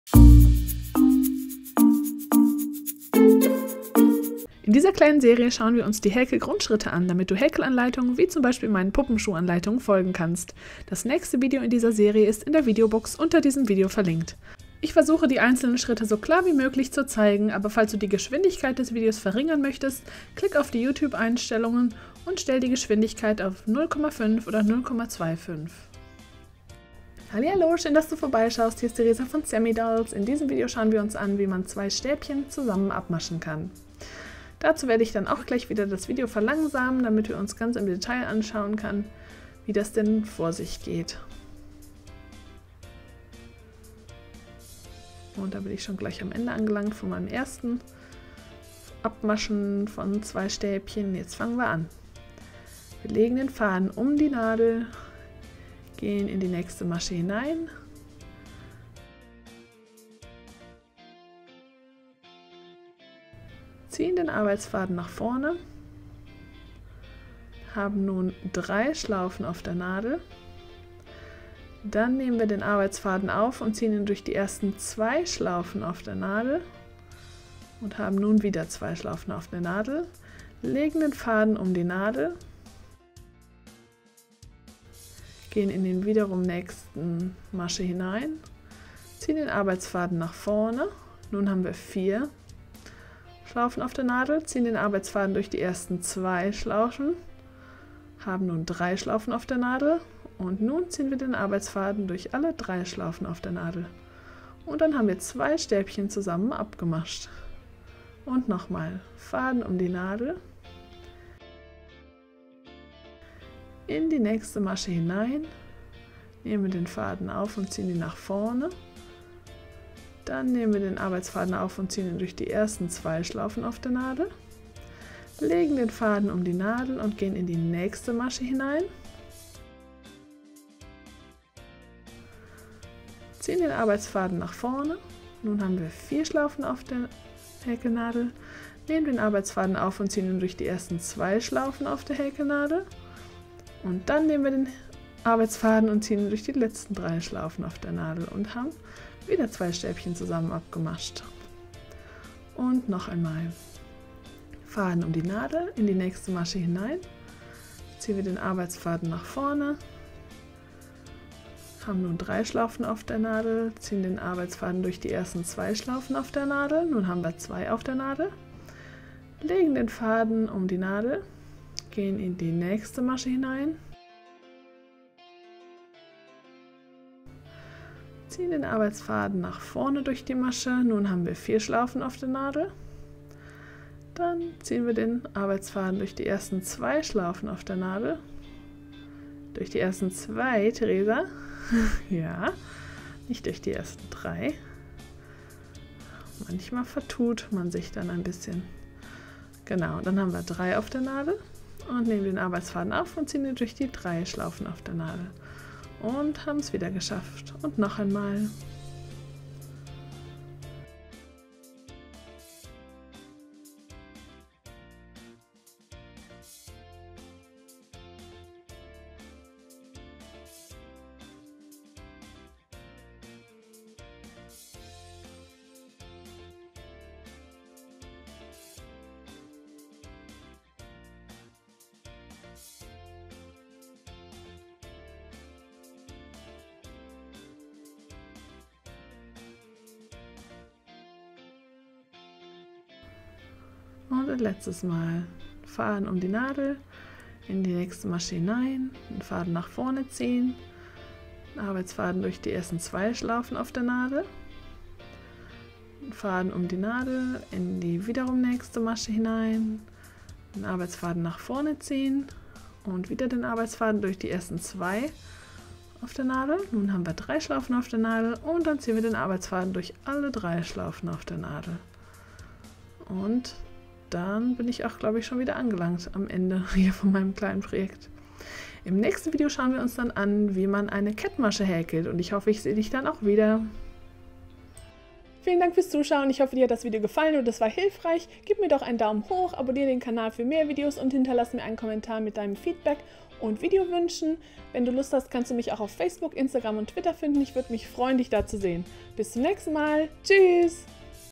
In dieser kleinen Serie schauen wir uns die Häkel-Grundschritte an, damit du Häkelanleitungen wie zum Beispiel meinen Puppenschuhanleitungen folgen kannst. Das nächste Video in dieser Serie ist in der Videobox unter diesem Video verlinkt. Ich versuche die einzelnen Schritte so klar wie möglich zu zeigen, aber falls du die Geschwindigkeit des Videos verringern möchtest, klick auf die YouTube-Einstellungen und stell die Geschwindigkeit auf 0,5 oder 0,25. Hallihallo, schön, dass du vorbeischaust. Hier ist Theresa von Sammy Dolls. In diesem Video schauen wir uns an, wie man zwei Stäbchen zusammen abmaschen kann. Dazu werde ich dann auch gleich wieder das Video verlangsamen, damit wir uns ganz im Detail anschauen können, wie das denn vor sich geht. Und da bin ich schon gleich am Ende angelangt von meinem ersten Abmaschen von zwei Stäbchen. Jetzt fangen wir an. Wir legen den Faden um die Nadel, gehen in die nächste Masche hinein. Ziehen den Arbeitsfaden nach vorne, haben nun 3 Schlaufen auf der Nadel. Dann nehmen wir den Arbeitsfaden auf und ziehen ihn durch die ersten 2 Schlaufen auf der Nadel und haben nun wieder 2 Schlaufen auf der Nadel, legen den Faden um die Nadel, gehen in den wiederum nächsten Masche hinein, ziehen den Arbeitsfaden nach vorne. Nun haben wir 4 Schlaufen auf der Nadel, ziehen den Arbeitsfaden durch die ersten 2 Schlaufen, haben nun 3 Schlaufen auf der Nadel und nun ziehen wir den Arbeitsfaden durch alle 3 Schlaufen auf der Nadel. Und dann haben wir 2 Stäbchen zusammen abgemascht. Und nochmal Faden um die Nadel, in die nächste Masche hinein, nehmen den Faden auf und ziehen ihn nach vorne. Dann nehmen wir den Arbeitsfaden auf und ziehen ihn durch die ersten 2 Schlaufen auf der Nadel, legen den Faden um die Nadel und gehen in die nächste Masche hinein, ziehen den Arbeitsfaden nach vorne. Nun haben wir 4 Schlaufen auf der Häkelnadel, nehmen den Arbeitsfaden auf und ziehen ihn durch die ersten 2 Schlaufen auf der Häkelnadel und dann nehmen wir den Arbeitsfaden und ziehen ihn durch die letzten 3 Schlaufen auf der Nadel und haben wieder 2 Stäbchen zusammen abgemascht. Und noch einmal Faden um die Nadel, in die nächste Masche hinein, ziehen wir den Arbeitsfaden nach vorne, haben nun 3 Schlaufen auf der Nadel, ziehen den Arbeitsfaden durch die ersten 2 Schlaufen auf der Nadel, nun haben wir 2 auf der Nadel, legen den Faden um die Nadel, gehen in die nächste Masche hinein, ziehen den Arbeitsfaden nach vorne durch die Masche, nun haben wir 4 Schlaufen auf der Nadel. Dann ziehen wir den Arbeitsfaden durch die ersten 2 Schlaufen auf der Nadel. Durch die ersten 2, Theresa? Ja, nicht durch die ersten 3. Manchmal vertut man sich dann ein bisschen. Genau, dann haben wir 3 auf der Nadel und nehmen den Arbeitsfaden auf und ziehen ihn durch die 3 Schlaufen auf der Nadel. Und haben es wieder geschafft. Und noch einmal. Und ein letztes Mal Faden um die Nadel, in die nächste Masche hinein, den Faden nach vorne ziehen, den Arbeitsfaden durch die ersten 2 Schlaufen auf der Nadel, den Faden um die Nadel, in die wiederum nächste Masche hinein, den Arbeitsfaden nach vorne ziehen und wieder den Arbeitsfaden durch die ersten 2 auf der Nadel. Nun haben wir 3 Schlaufen auf der Nadel und dann ziehen wir den Arbeitsfaden durch alle 3 Schlaufen auf der Nadel. Und dann bin ich auch, glaube ich, schon wieder angelangt am Ende hier von meinem kleinen Projekt. Im nächsten Video schauen wir uns dann an, wie man eine Kettmasche häkelt und ich hoffe, ich sehe dich dann auch wieder. Vielen Dank fürs Zuschauen, ich hoffe, dir hat das Video gefallen und es war hilfreich. Gib mir doch einen Daumen hoch, abonniere den Kanal für mehr Videos und hinterlass mir einen Kommentar mit deinem Feedback und Videowünschen. Wenn du Lust hast, kannst du mich auch auf Facebook, Instagram und Twitter finden. Ich würde mich freuen, dich da zu sehen. Bis zum nächsten Mal. Tschüss!